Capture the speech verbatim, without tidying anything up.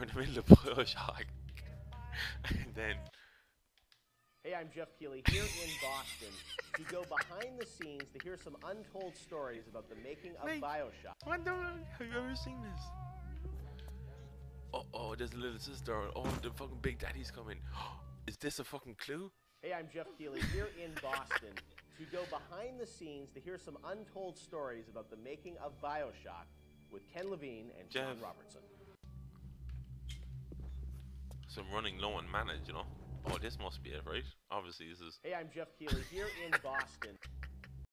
in the middle of Bioshock. And then... Hey, I'm Geoff Keighley here in Boston to go behind the scenes to hear some untold stories about the making of Wait, Bioshock. What the, have you ever seen this? Oh, oh, there's a little sister. Oh, the fucking Big Daddy's coming. Is this a fucking clue? Hey, I'm Geoff Keighley here in Boston to go behind the scenes to hear some untold stories about the making of Bioshock with Ken Levine and John Geoff. Robertson. So I'm running low on mana, you know? Oh, this must be it, right? Obviously, this is... Hey, I'm Geoff Keighley here in Boston.